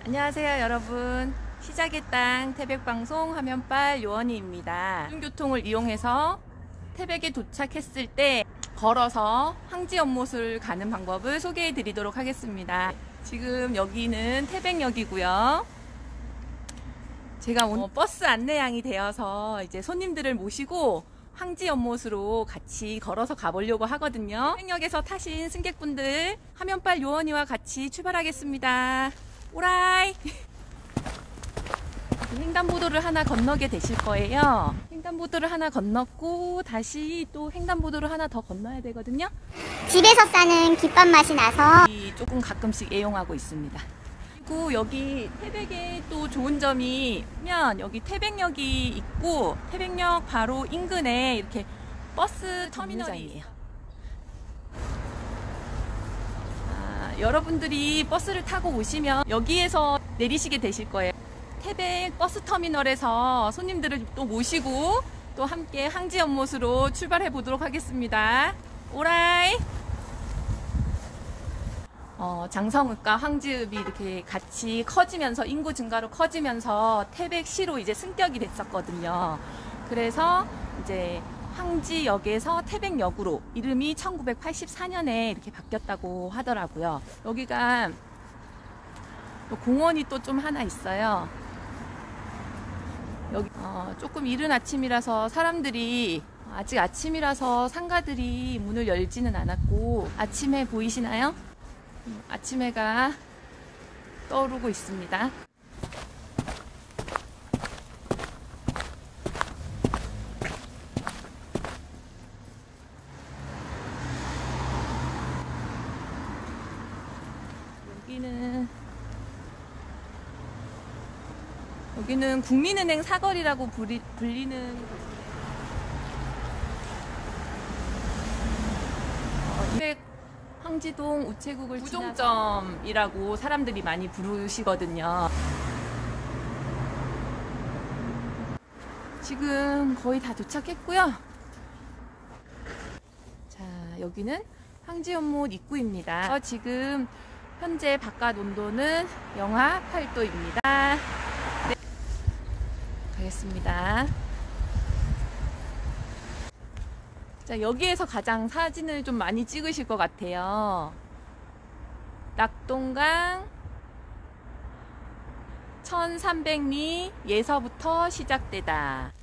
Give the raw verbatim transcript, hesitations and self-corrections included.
안녕하세요 여러분, 시작의 땅 태백방송 화면빨 요원이입니다. 대중교통을 이용해서 태백에 도착했을 때 걸어서 황지 연못을 가는 방법을 소개해 드리도록 하겠습니다. 지금 여기는 태백역이고요. 제가 오늘 버스 안내양이 되어서 이제 손님들을 모시고 황지 연못으로 같이 걸어서 가보려고 하거든요. 태백역에서 타신 승객분들 화면빨 요원이와 같이 출발하겠습니다. 오라이! 횡단보도를 하나 건너게 되실 거예요. 횡단보도를 하나 건넜고 다시 또 횡단보도를 하나 더 건너야 되거든요. 집에서 싸는 김밥 맛이 나서 조금 가끔씩 애용하고 있습니다. 그리고 여기 태백에 또 좋은 점이면 여기 태백역이 있고 태백역 바로 인근에 이렇게 버스 터미널이에요. 여러분들이 버스를 타고 오시면 여기에서 내리시게 되실 거예요. 태백 버스 터미널에서 손님들을 또 모시고 또 함께 황지 연못으로 출발해 보도록 하겠습니다. 오라이! 어, 장성읍과 황지읍이 이렇게 같이 커지면서 인구 증가로 커지면서 태백시로 이제 승격이 됐었거든요. 그래서 이제 황지역에서 태백역으로 이름이 천구백팔십사 년에 이렇게 바뀌었다고 하더라고요. 여기가 공원이 또 좀 하나 있어요. 여기 어, 조금 이른 아침이라서 사람들이 아직 아침이라서 상가들이 문을 열지는 않았고 아침해 보이시나요? 아침 해가 떠오르고 있습니다. 여기는 여기는 국민은행 사거리라고 부리, 불리는 곳이에요. 어, 태백 황지동 우체국을 구종점이라고 사람들이 많이 부르시거든요. 지금 거의 다 도착했고요. 자, 여기는 황지 연못 입구입니다. 어, 지금 현재 바깥 온도는 영하 팔 도입니다. 네. 가겠습니다. 자, 여기에서 가장 사진을 좀 많이 찍으실 것 같아요. 낙동강 천삼백 미 예서부터 시작되다.